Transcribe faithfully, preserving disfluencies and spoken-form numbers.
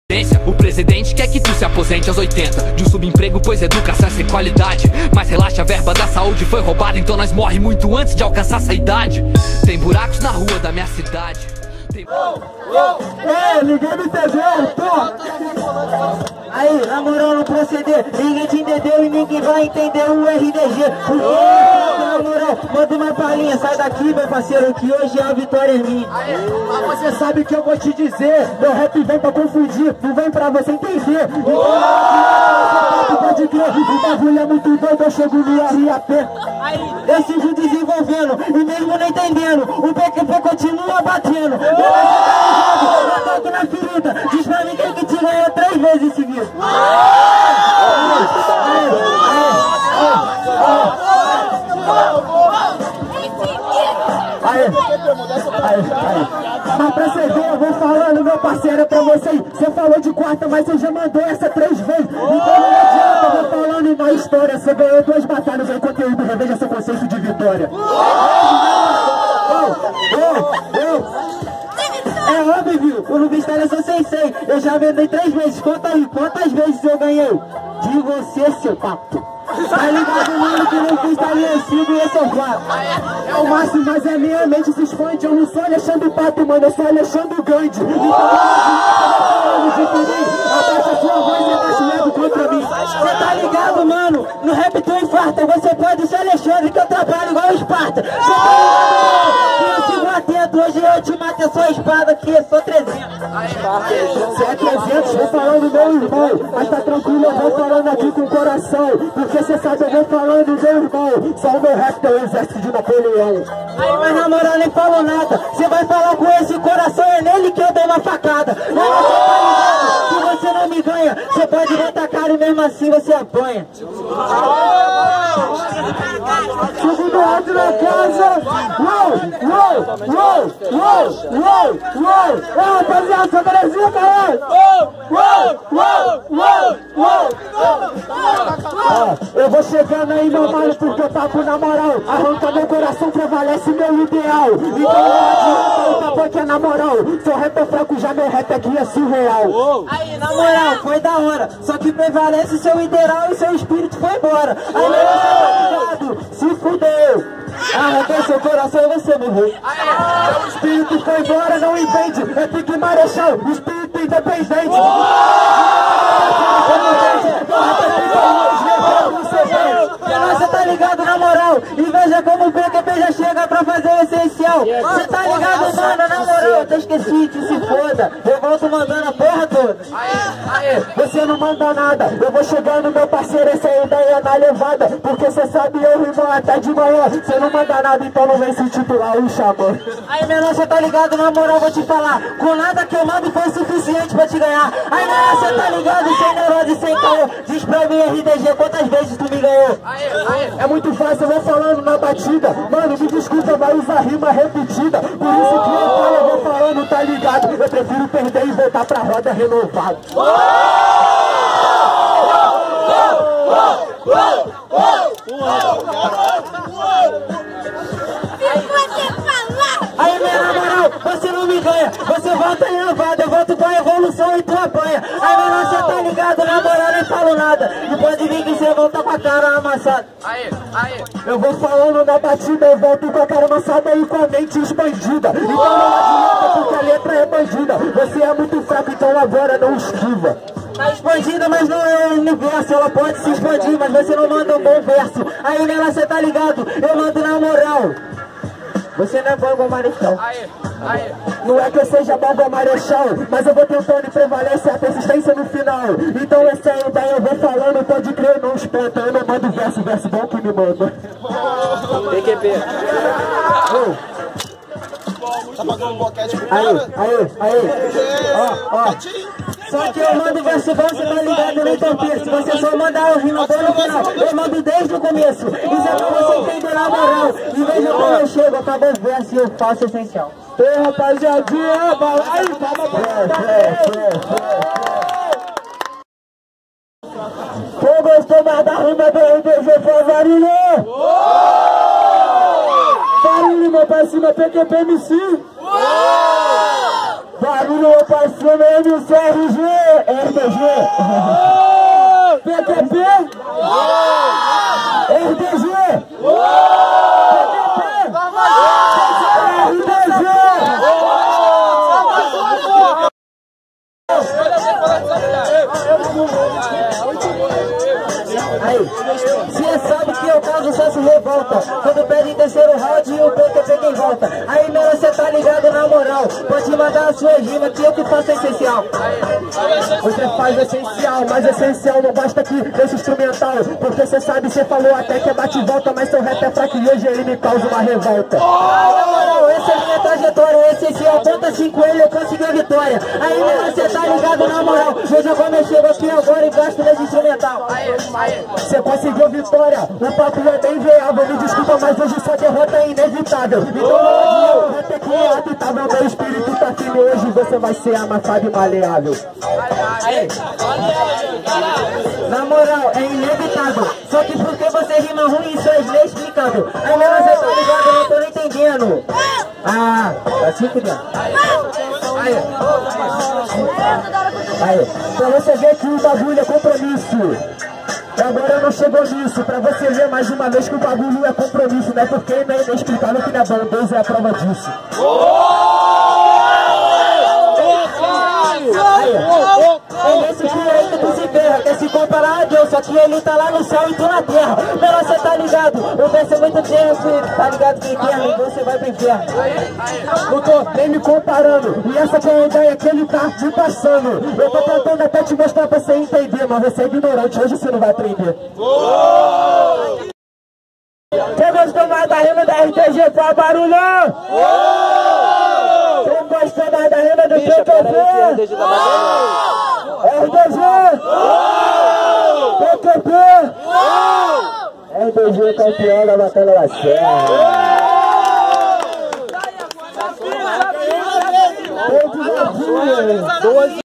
O presidente quer que tu se aposente aos oitenta de um subemprego, pois educação é sem qualidade. Mas relaxa, a verba da saúde foi roubada, então nós morre muito antes de alcançar essa idade. Tem buracos na rua da minha cidade. Tem... Oh, oh, é, ninguém me entendeu, porra. Aí, na moral, não proceder, ninguém te entendeu e ninguém vai entender o R D G. Porque, na moral, manda uma palhinha, sai daqui, meu parceiro, que hoje a vitória é minha. Mas você sabe o que eu vou te dizer, meu rap vem pra confundir, não vem pra você entender. Então, pode crer, o bagulho é muito doido, eu chego no R A P. Eu sigo desenvolvendo, e mesmo não entendendo, o P Q P continua batendo. Eu toco na ferida, diz pra mim quem que te ganhou três vezes seguidas. Aí, aí, aí. Mas pra você ver, eu vou falando, meu parceiro, pra vocês. Você falou de quarta, mas você já mandou essa três vezes. Então não adianta, eu vou falando na história. Você ganhou duas batalhas, aí conteúdo, reveja seu conceito de vitória. É óbvio, o Lubistério eu sou sensei. Eu já vendei três vezes, conta aí, quantas vezes eu ganhei? De você, seu papo. Tá ligado, mano, que não custa ali eu sigo e esse é o fato. É o máximo, mas a minha mente se expande. Eu não sou Alexandre Pato, mano, eu sou Alexandre Gandhi. Então, abaixa a sua voz e tá chulando contra mim. Você tá ligado, mano? No rap tu infarta, você pode ser Alexandre, que eu trabalho igual Esparta. Você tá ligado, mano? Eu sigo atento, hoje eu te matei sua espada, que eu sou trezentos. Você é trezentos, vou falando meu irmão. Mas tá tranquilo, eu vou falando aqui com o coração. Porque você sabe, eu vou falando meu irmão. Só o meu rap é o exército de Napoleão. Aí, mas na moral, nem falo nada. Você vai falar com esse coração, é nele que eu dei uma facada. Mas você tá ligado, se você não me ganha, você pode botar a cara e mesmo assim você apanha. Segundo round na casa. Uou, uou, uou, uou, uou, uou. É, rapaziada, só Brasil, caralho. Uou, uou, uou, uou, uou. Eu vou chegando aí, meu mano, porque eu papo na moral. Arranca meu coração, prevalece meu ideal. Então não adianta o papo que é na moral. Seu rap é fraco, já meu rap aqui é surreal. Aí, na moral, foi da hora. Só que prevalece seu ideal e seu espírito foi embora. Aí, meu tá ligado, se fudeu. Arranquei seu coração e você morreu. O espírito foi embora, não entende. É pique marechal, espírito independente. Você tá ligado, na moral, e veja como o P Q P já chega pra fazer o essencial. Você tá ligado, mano, na moral, eu até esqueci que se foda. Eu volto mandando a porra toda. Você não manda nada, eu vou chegando, meu parceiro, essa ideia na levada. Porque você sabe, eu irmão, até de manhã. Você não manda nada, então não vem se titular o xamã. Aí, menor, você tá ligado, na moral, vou te falar. Com nada que eu mando foi suficiente pra te ganhar. Aí, menor, você tá ligado, sem neurose, sem caô. Diz pra mim, R D G, quantas vezes tu me ganhou? É muito fácil, eu vou falando na batida. Mano, me desculpa, vai usar rima repetida. Por isso que eu falo, eu vou falando, tá ligado? Eu prefiro perder e voltar pra roda renovado. Aí, minha namoral, você não me ganha. Você volta em lavada, eu volto com a evolução e tu apanha. Aí, menor, você tá ligado, na moral, nem falo nada. E pode vir que você volta com a cara amassada. Aí, aí. Eu vou falando na batida, eu volto com a cara amassada e com a mente expandida. Então não adianta, porque a letra é bandida. Você é muito fraco, então agora não esquiva. Tá expandida, mas não é o universo. Ela pode se expandir, mas você não manda um bom verso. Aí, nela, você tá ligado, eu mando na moral. Você não é bom igual Marechal. Aê, aê. Não é que eu seja bom igual Marechal, mas eu vou tentando e prevalece a persistência no final. Então essa é a ideia, eu vou falando, pode crer, não espanta. Eu não mando verso, verso bom que me manda. P Q P. Oh. Tá pagando um boquete pro cara? Aí, aí, aí. Ó, ó. Só que eu mando verso bom, você tá ligado, nem tão pierce. Você só manda o rima bom no final. Eu mando desde o começo. Isso é pra você entender na moral. E veja como eu chego, acabou o verso e eu faço o essencial. Ei, rapaziadinha, vai lá e calma pra quem gostou mais da rima do R D G foi barulho? Barulho, meu pra cima, P Q P M C. Barulho, meu pra cima, M C R G. R D G. P Q P. R D G. Aí, você sabe que eu causo só se revolta quando pede terceiro round e o P Q P quem volta. Aí, mano, você tá ligado na moral. Pode mandar a sua rima que eu que faço essencial. Você faz essencial, mas essencial não basta aqui desse instrumental. Porque você sabe, você falou até que é bate e volta, mas seu rap é fraco e hoje ele me causa uma revolta. Na moral, essa é minha trajetória, essencial. Ponta cinco ele eu consegui a vitória. Aí, mano, você tá ligado na moral. Veja como eu chego aqui agora e gasto nesse instrumental. Você conseguiu vitória, o papo é bem viável. Me desculpa, mas hoje sua derrota é inevitável. Então não adianta, o rap é criado, meu espírito tá firme. Hoje você vai ser amassado e maleável. Na moral, é inevitável. Só que porque você rima ruim, isso é inexplicável. Aí mesmo você tá ligado, eu não tô nem entendendo. Ah, tá cinco dentro. Aí, aí, pra você ver que o bagulho é compromisso. Agora não chegou nisso, pra você ver mais uma vez que o bagulho é compromisso. Não é porque não é inexplicável que não é bom, Deus é a prova disso. É nesse que aí que tu se ferra, quer se comparar a Deus, só que ele tá lá no céu e tu na terra. Melhor você tá ligado, o verso é muito tempo, tá ligado que guerra e você vai pro inferno. Não tô nem me comparando, e essa que é a ideia que ele tá me passando. Eu tô tentando até te mostrar pra você entender, mas você é ignorante, hoje você não vai aprender. Quem gostou mais da rima da R D G, faz barulhão! Quem gostou mais da rima do P Q P? R D G! P Q P! R D G campeão da Batalha da Serra!